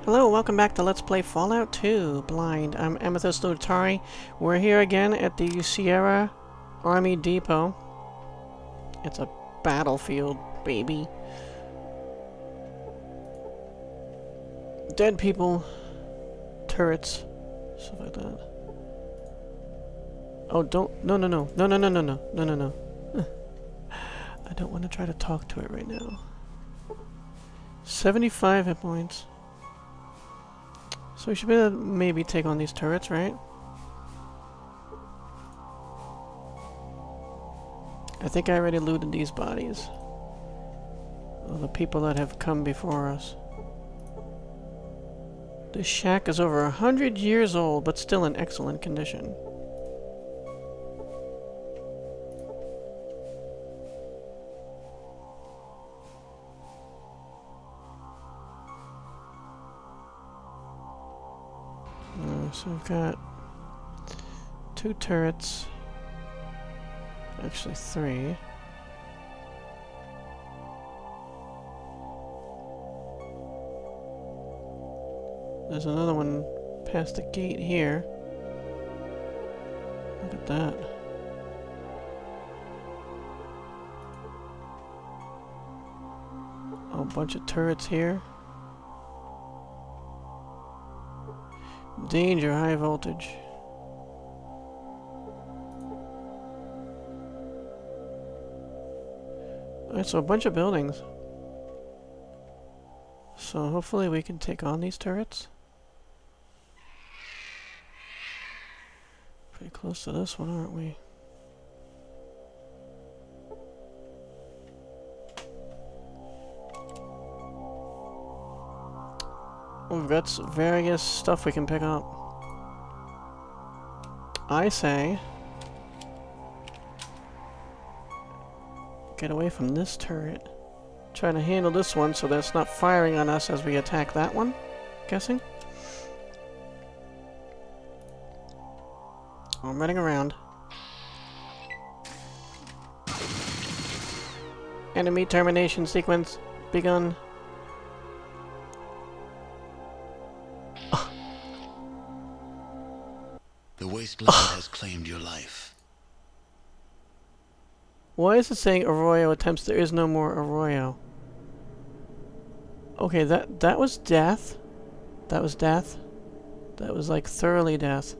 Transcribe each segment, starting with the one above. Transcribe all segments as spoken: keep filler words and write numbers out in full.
Hello, welcome back to Let's Play Fallout two Blind. I'm Amethyst Lutari. We're here again at the Sierra Army Depot. It's a battlefield, baby. Dead people, turrets, stuff like that. Oh, don't, no, no, no, no, no, no, no, no, no, no, no. I don't want to try to talk to it right now. seventy-five hit points. So we should be able to maybe take on these turrets, right? I think I already looted these bodies. All the people that have come before us. This shack is over a hundred years old, but still in excellent condition. So we've got two turrets, actually three. There's another one past the gate here. Look at that. A bunch of turrets here. Danger, high voltage. Alright, so a bunch of buildings. So hopefully we can take on these turrets. Pretty close to this one, aren't we? We've got some various stuff we can pick up. I say, get away from this turret. Try to handle this one so that it's not firing on us as we attack that one. Guessing. I'm running around. Enemy termination sequence begun. The Wasteland has claimed your life. Why is it saying Arroyo attempts? There is no more Arroyo. Okay, that that was death. That was death. That was like thoroughly death.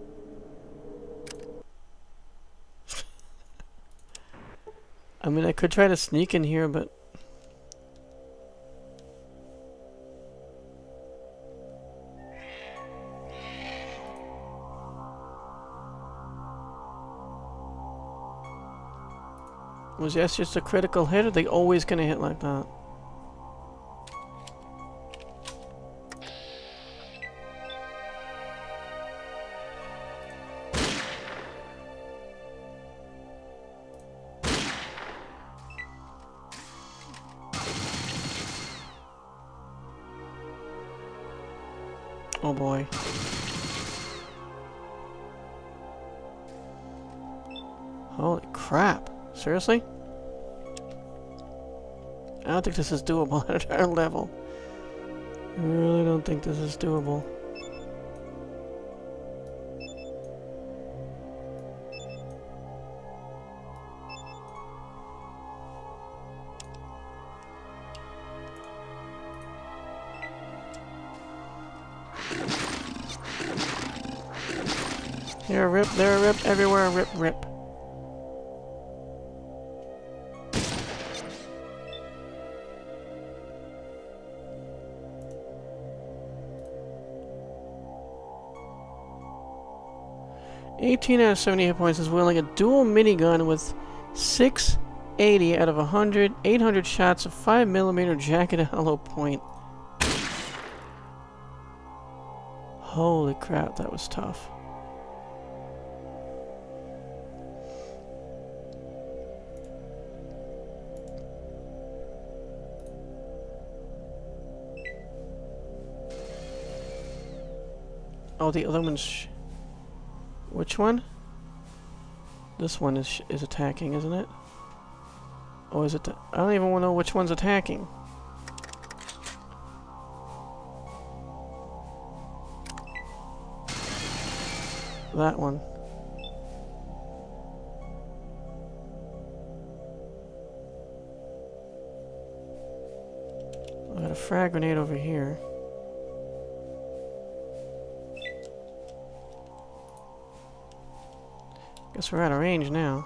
I mean, I could try to sneak in here, but was that just a critical hit, or are they always gonna hit like that? Oh boy. Holy crap. Seriously? I don't think this is doable at our level. I really don't think this is doable. Here, rip, there, rip, everywhere, rip, rip. eighteen out of seventy hit points is wielding a dual minigun with six eighty out of one hundred, eight hundred shots of five millimeter jacket hollow point. Holy crap, that was tough. Oh, the other one's... Sh Which one? This one is sh is attacking, isn't it? Oh, is it? The I don't even know which one's attacking. that one. I got a frag grenade over here. Guess we're out of range now.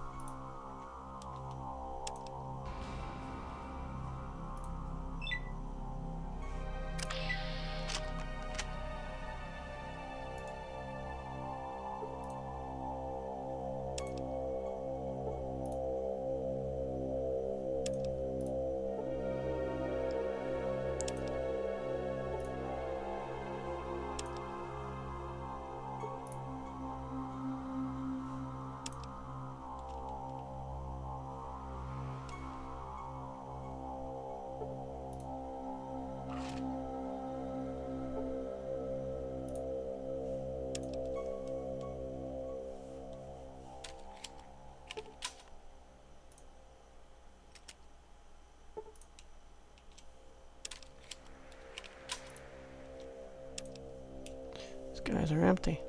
These guys are empty.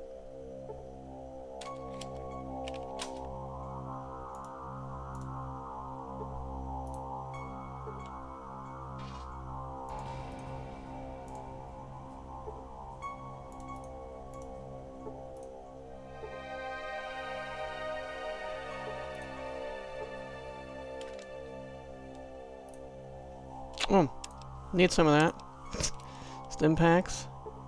Oh, need some of that. Stim packs.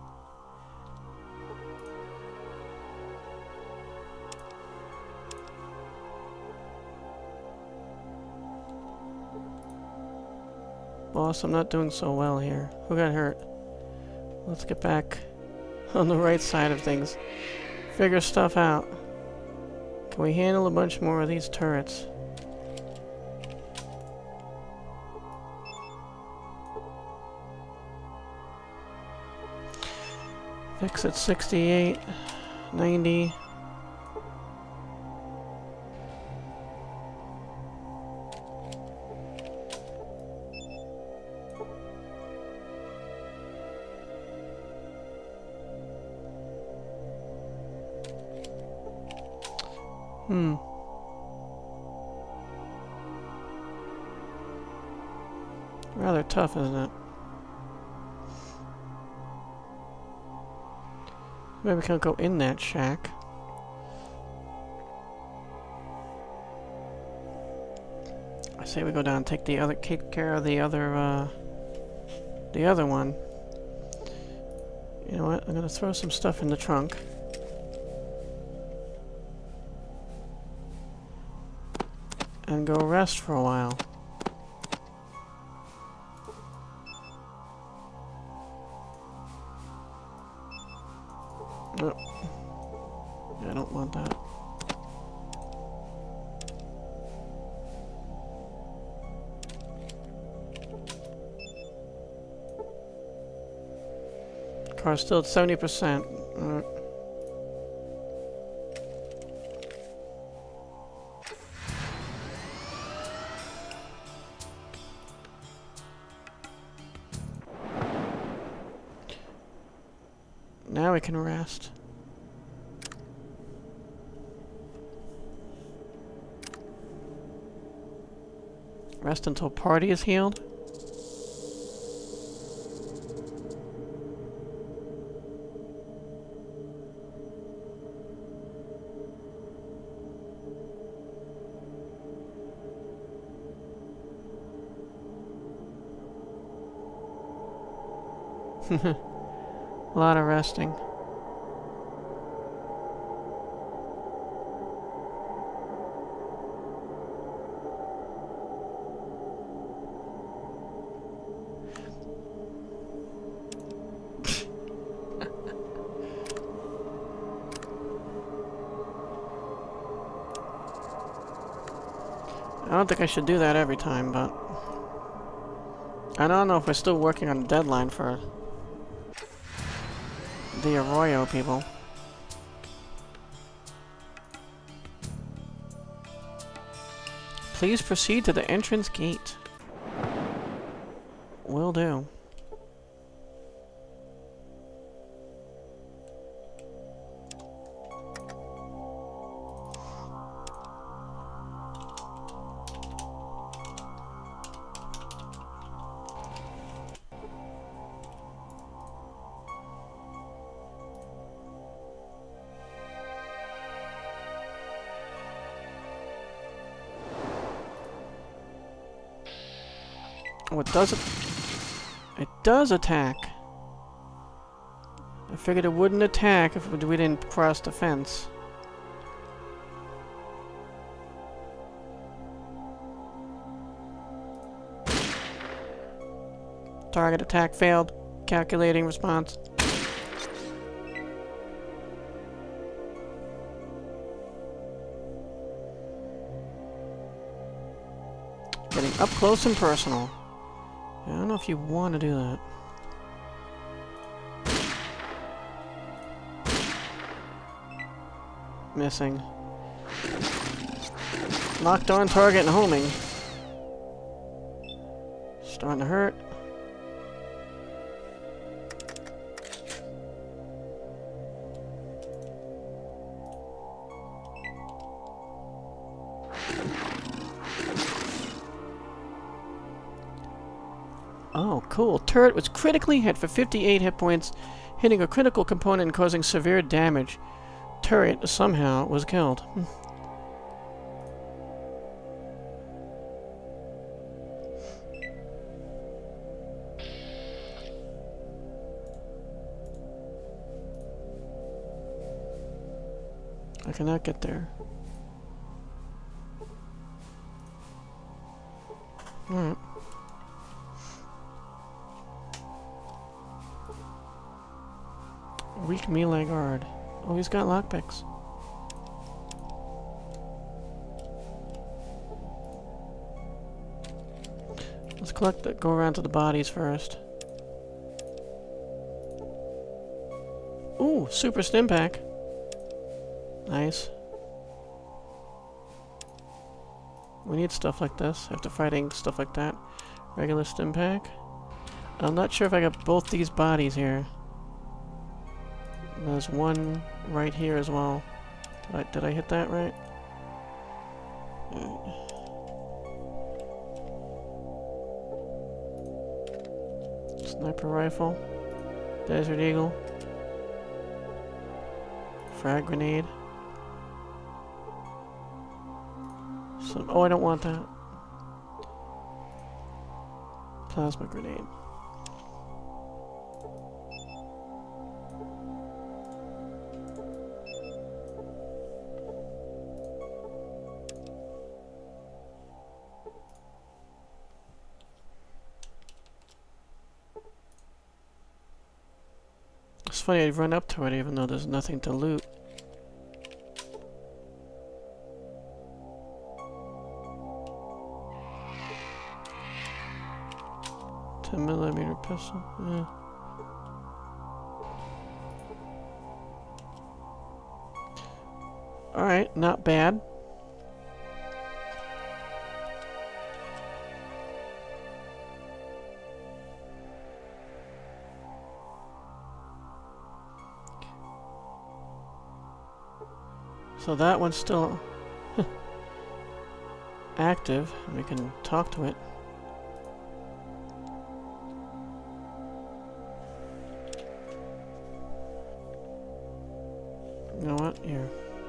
Boss, I'm not doing so well here. Who got hurt? Let's get back on the right side of things. Figure stuff out. Can we handle a bunch more of these turrets? Fix at sixty-eight, ninety. Hmm. Rather tough, isn't it? Maybe we can't go in that shack. I say we go down and take the other, take care of the other, uh, the other one. You know what? I'm gonna throw some stuff in the trunk. And go rest for a while. Oh. Yeah, I don't want that. Car's still at seventy percent. Uh, Now we can rest. Rest until party is healed. A lot of resting. I don't think I should do that every time, but I don't know if we're still working on a deadline for the Arroyo people. Please proceed to the entrance gate. Will do. Oh, it does. It does attack. I figured it wouldn't attack if we didn't cross the fence. Target attack failed. Calculating response. Getting up close and personal. I don't know if you want to do that. Missing. Locked on target and homing. Starting to hurt. Oh, cool. Turret was critically hit for fifty-eight hit points, hitting a critical component and causing severe damage. Turret somehow was killed. Hmm. I cannot get there. Alright. Weak melee guard. Oh, he's got lockpicks. Let's collect the, go around to the bodies first. Ooh, super stim pack. Nice. We need stuff like this after fighting stuff like that. Regular stim pack. I'm not sure if I got both these bodies here. There's one right here as well. Did I, did I hit that right? Right. Sniper rifle. Desert Eagle. Frag grenade. Some, oh, I don't want that. Plasma grenade. It's funny, I'd run up to it even though there's nothing to loot. ten millimeter pistol. Yeah. Alright, not bad. So that one's still active. We can talk to it. You know what? Here.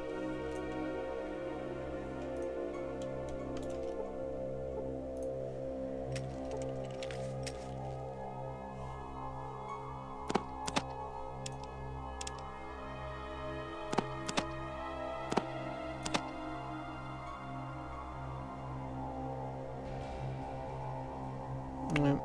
Yep.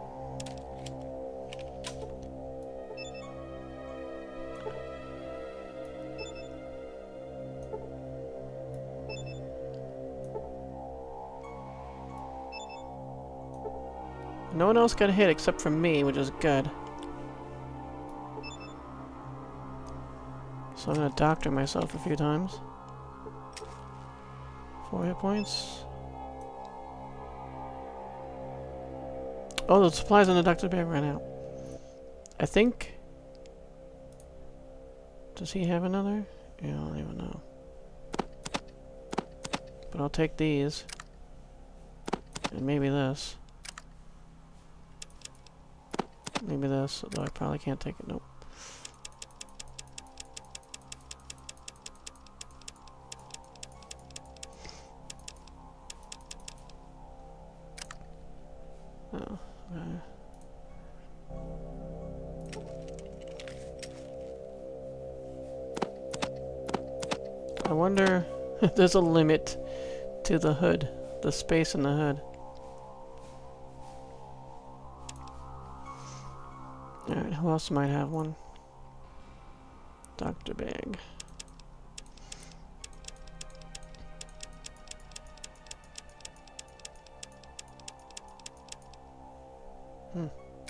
No one else got hit except for me, which is good. So I'm gonna doctor myself a few times. Four hit points. Oh, the supplies on the doctor bag ran out. I think... Does he have another? Yeah, I don't even know. But I'll take these. And maybe this. Maybe this, although I probably can't take it. Nope. Oh, I wonder if there's a limit to the hood, the space in the hood. Alright, who else might have one? Doctor Bag. Hmm.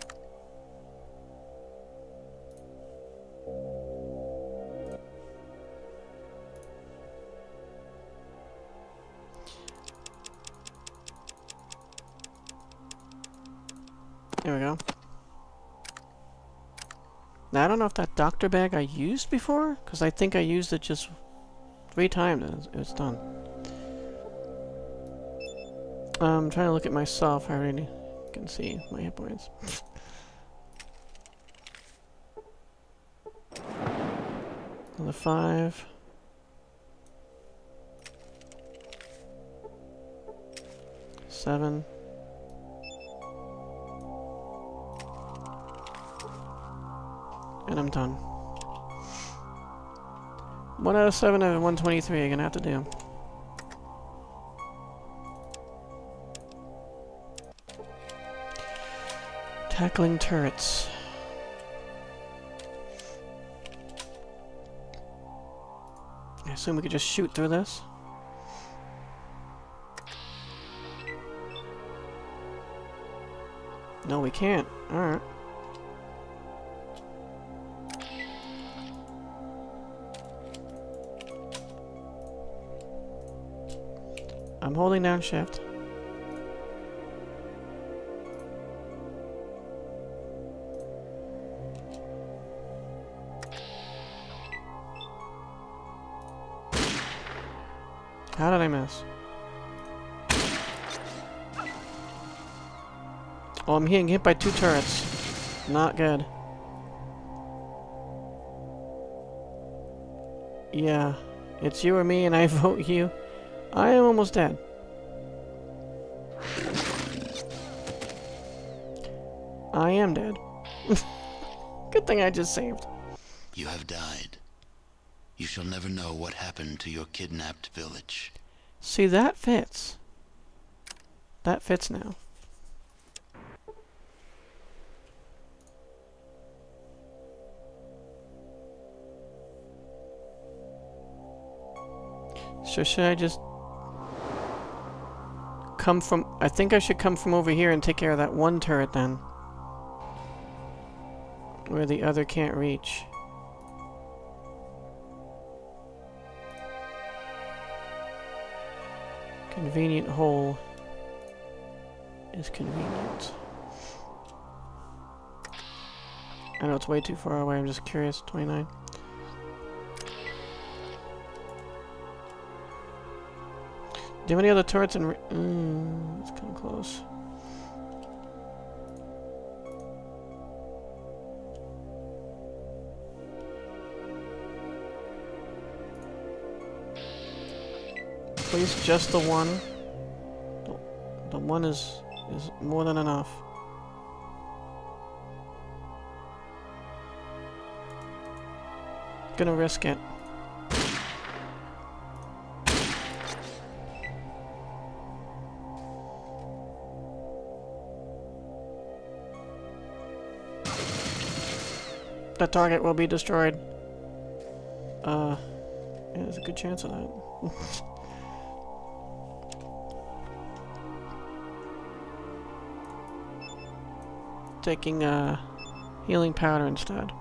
There we go. Now, I don't know if that doctor bag I used before, because I think I used it just three times and it was done. I'm trying to look at myself. I already can see my hit points. Another five. Seven. And I'm done. One out of seven out of one twenty-three. I'm gonna have to do. Tackling turrets. I assume we could just shoot through this. No, we can't. Alright. I'm holding down shift. How did I miss? Oh, I'm getting hit by two turrets. Not good. Yeah, it's you or me, and I vote you. I am almost dead. I am dead. Good thing I just saved. You have died. You shall never know what happened to your kidnapped village. See, that fits. That fits now. So should I just come from... I think I should come from over here and take care of that one turret then. Where the other can't reach. Convenient hole is convenient. I know it's way too far away, I'm just curious. twenty-nine. Do you have any other turrets in... Mm, it's kind of close. Please, just the one. The, the one is is more than enough. Gonna risk it. The target will be destroyed. Uh, yeah, there's a good chance of that. Taking uh, healing powder instead.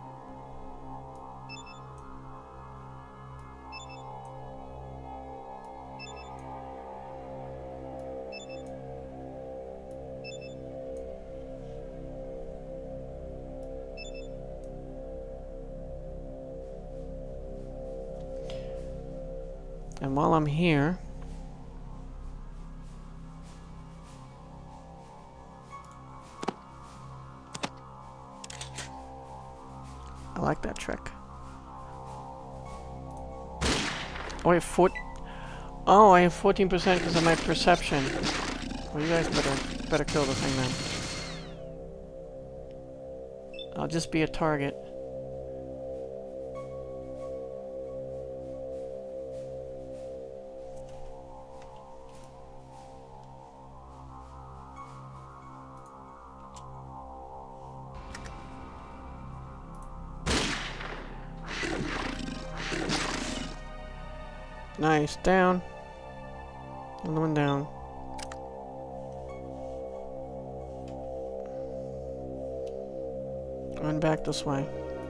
And while I'm here, I like that trick. Oh, I have four. Oh, I have fourteen percent because of my perception. Well, you guys better better kill the thing then. I'll just be a target. Nice. Down. Another one down. Run back this way.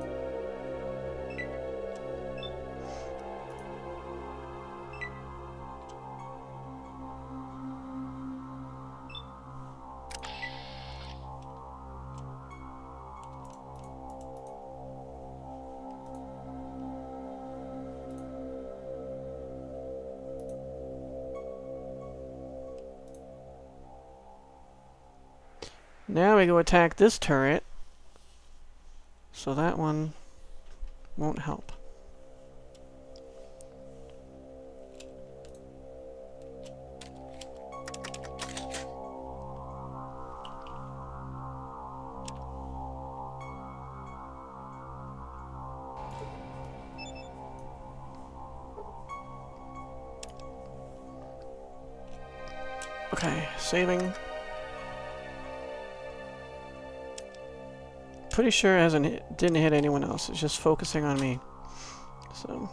Now we go attack this turret. So that one won't help. Okay, saving. Pretty sure it hasn't hit, didn't hit anyone else. It's just focusing on me. So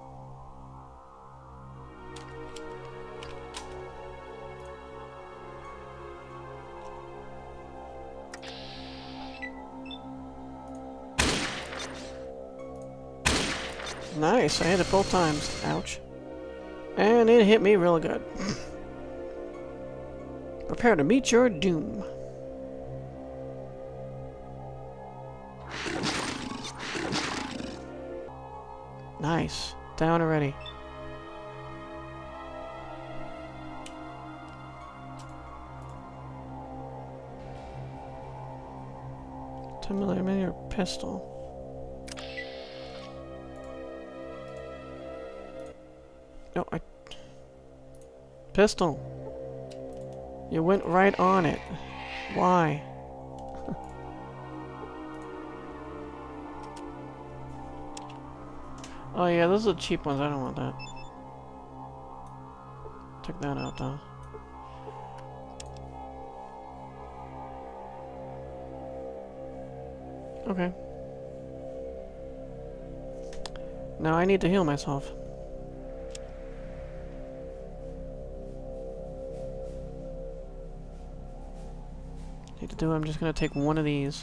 nice. I hit it both times. Ouch. And it hit me real good. Prepare to meet your doom. Nice. Down already. ten millimeter pistol. No, I... Pistol. You went right on it. Why? Oh yeah, those are the cheap ones. I don't want that. Check that out though. Okay. Now I need to heal myself. Need to do. I'm just gonna take one of these.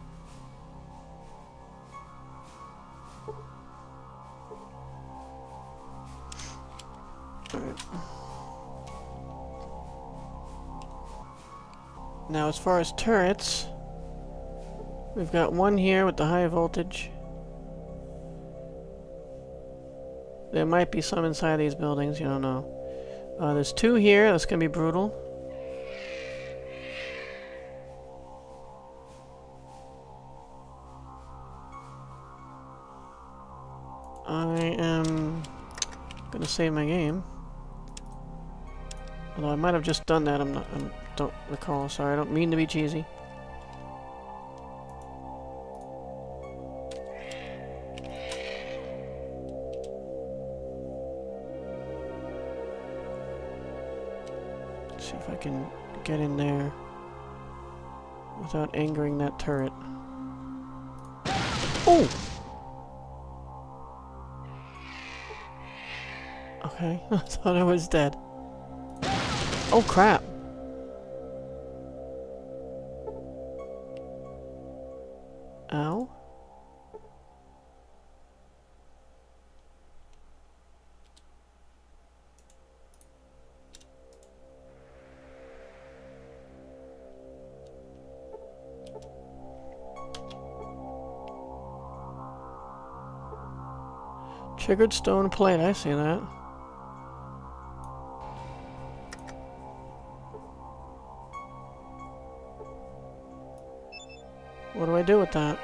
Now, as far as turrets, we've got one here with the high voltage. There might be some inside these buildings, you don't know. Uh, there's two here, that's gonna be brutal. I am gonna save my game. Although I might have just done that, I'm not, I don't recall. Sorry, I don't mean to be cheesy. Let's see if I can get in there without angering that turret. Oh! Okay, I thought I was dead. Oh crap! Ow. Triggered stone plate, I see that. What do I do with that?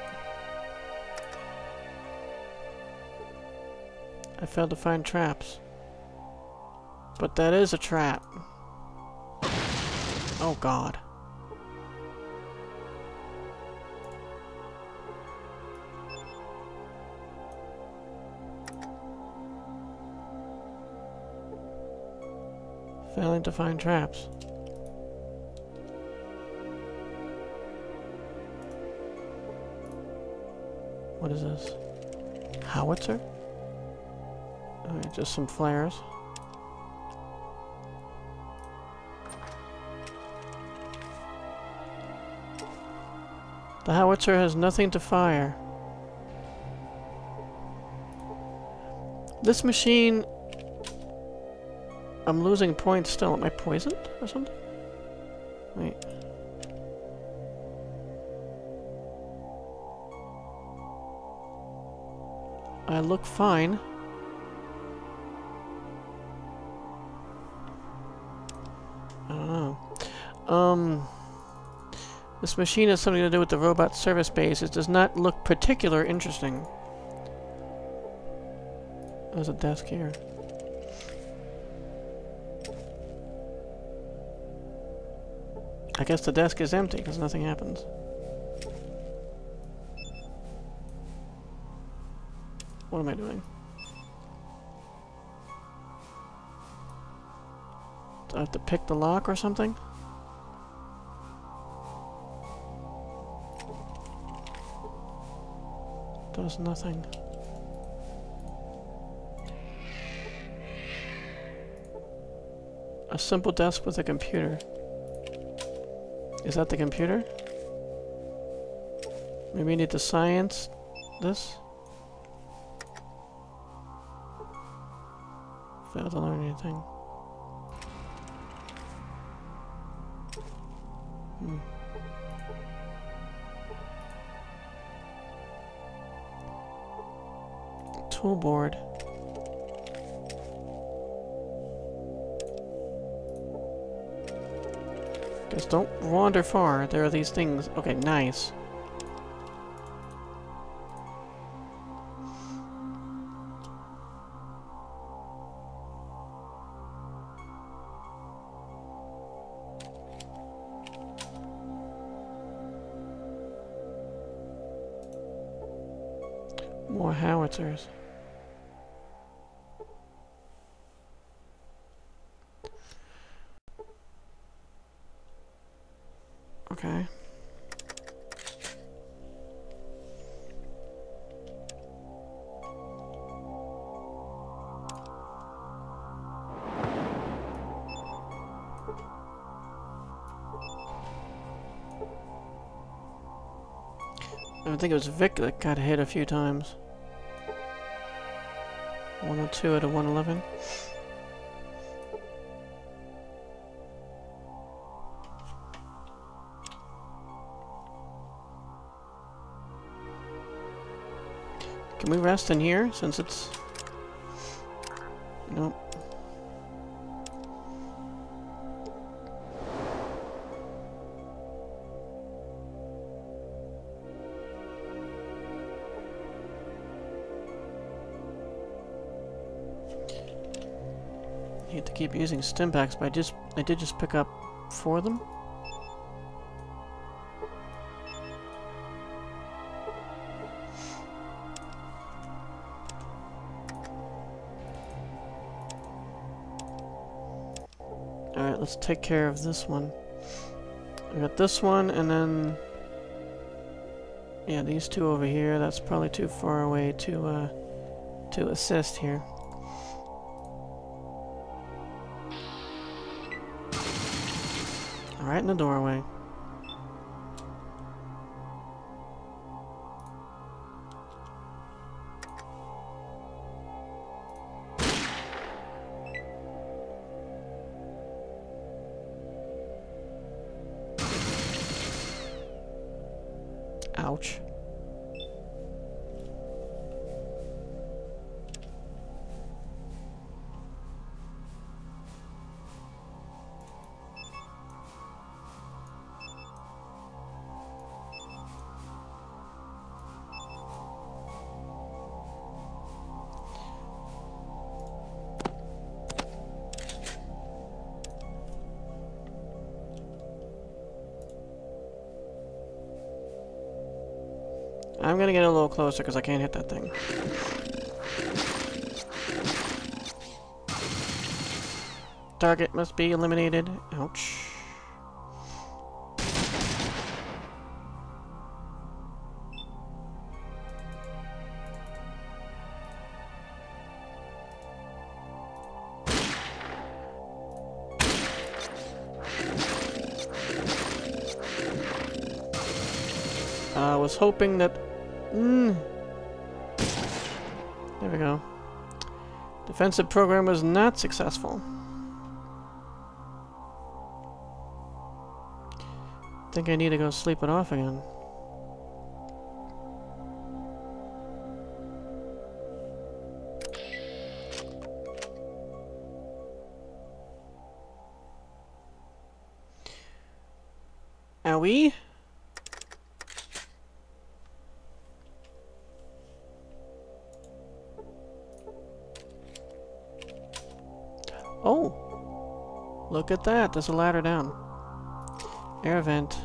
I failed to find traps. But that is a trap. Oh god. Failing to find traps. What is this? Howitzer? Alright, just some flares. The howitzer has nothing to fire. This machine... I'm losing points still. Am I poisoned or something? Wait. I look fine. I don't know. Um... This machine has something to do with the robot service base. It does not look particularly interesting. There's a desk here. I guess the desk is empty because nothing happens. What am I doing? Do I have to pick the lock or something? Does nothing. A simple desk with a computer. Is that the computer? Maybe we need to science this? Failed to learn anything. Hmm. Toolboard. Just don't wander far. There are these things. Okay, nice. More howitzers. Okay. I think it was Vic that got hit a few times. one oh two out of one eleven. Can we rest in here since it's... Nope. I hate to keep using stim packs, but I just I did just pick up four of them. Alright, let's take care of this one. I got this one, and then... Yeah, these two over here. That's probably too far away to, uh, to assist here. Right in the doorway. Ouch. I'm gonna get a little closer because I can't hit that thing. Target must be eliminated. Ouch. I was hoping that... Mm. There we go. Defensive program was not successful. I think I need to go sleep it off again. Owie? Oh! Look at that, there's a ladder down. Air vent.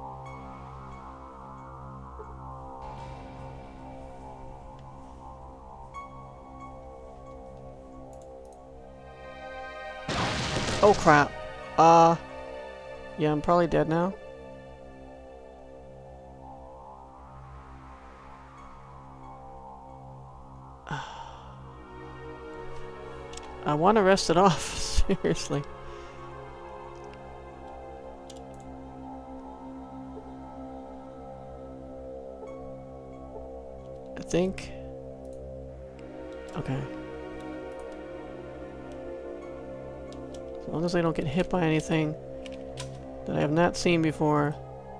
Oh crap. Uh... Yeah, I'm probably dead now. I want to rest it off, seriously. I think... Okay. As long as I don't get hit by anything that I have not seen before.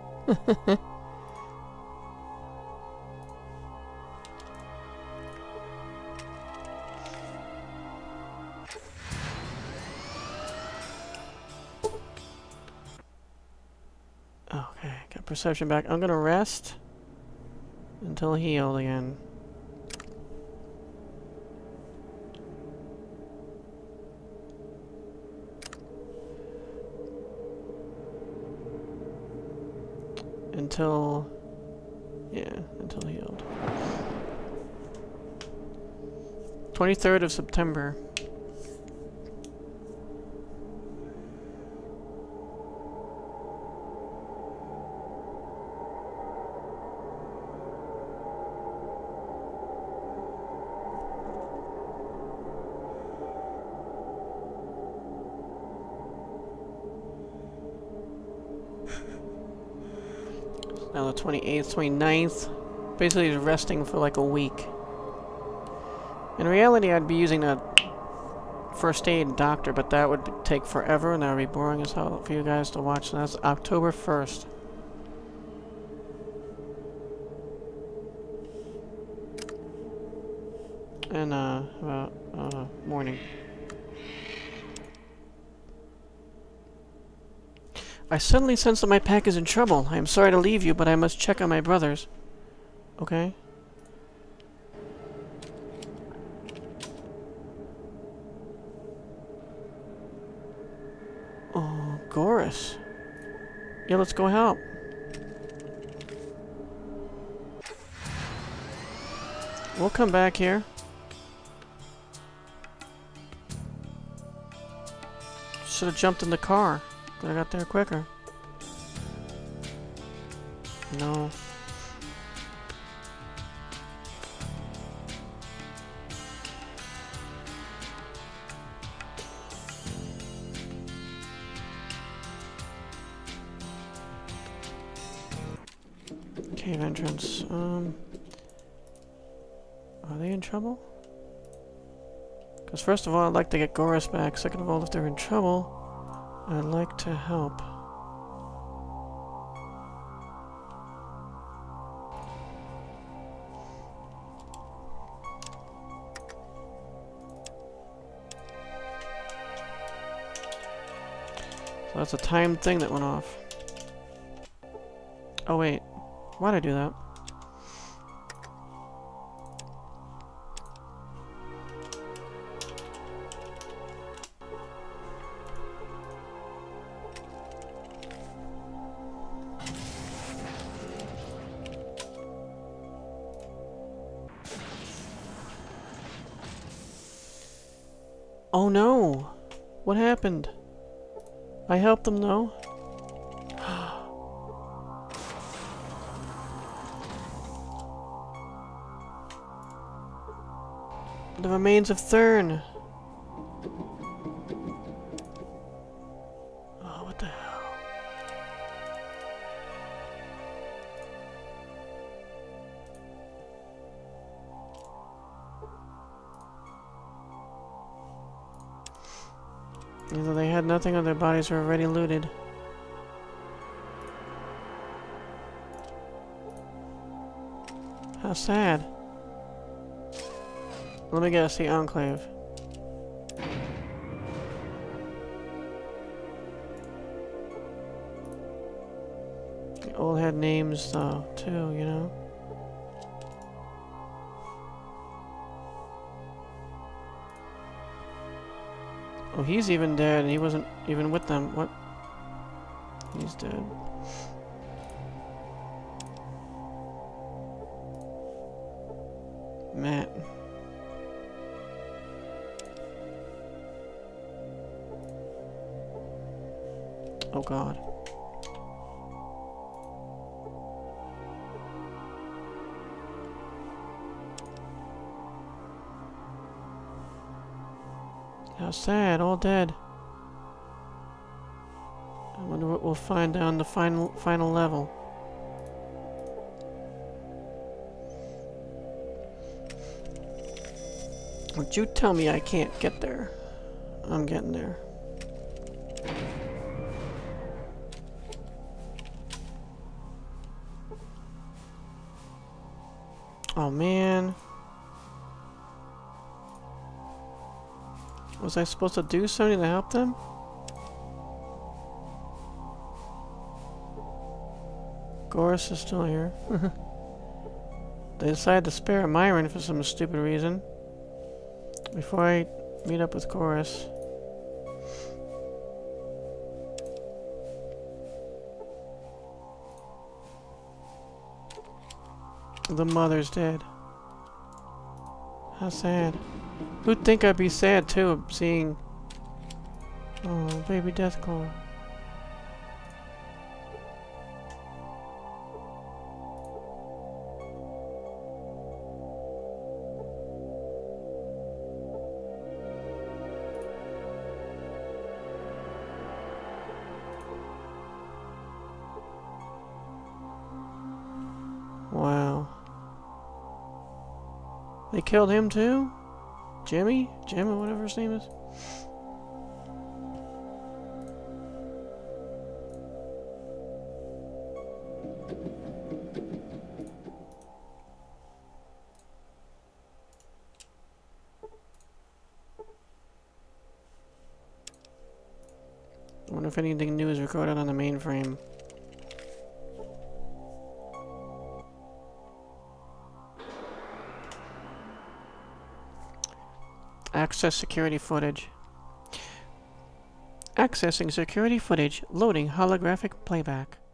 Okay, got perception back. I'm gonna rest until healed again. Until... yeah, until healed. twenty-third of September. Now the twenty-eighth, twenty-ninth. Basically just resting for like a week. In reality, I'd be using a first aid doctor, but that would take forever and that would be boring as hell for you guys to watch. So that's October first. And, uh, about, uh, morning. I suddenly sense that my pack is in trouble. I am sorry to leave you, but I must check on my brothers. Okay. Oh, Goris. Yeah, let's go help. We'll come back here. Should have jumped in the car. But I got there quicker. No. Cave entrance. Um. Are they in trouble? Because first of all, I'd like to get Goris back. Second of all, if they're in trouble, I'd like to help. So that's a timed thing that went off. Oh wait, why'd I do that? Oh no! What happened? I helped them, though. The remains of Thurn. Oh, what the hell? Either they had nothing or their bodies were already looted. How sad. Let me guess, the Enclave. They all had names, though, too, you know? Oh, he's even dead. He wasn't even with them. What? He's dead. Matt. Oh God. How sad, all dead. I wonder what we'll find down the final final level. Would you tell me I can't get there? I'm getting there. Oh man. Was I supposed to do something to help them? Goris is still here. They decided to spare Myron for some stupid reason. Before I meet up with Goris. The mother's dead. How sad. Who'd think I'd be sad too of seeing... Oh, baby Deathclaw. Wow. They killed him too? Jimmy? Jim or whatever his name is? I wonder if anything new is recorded on the mainframe. Access security footage. Accessing security footage. Loading holographic playback.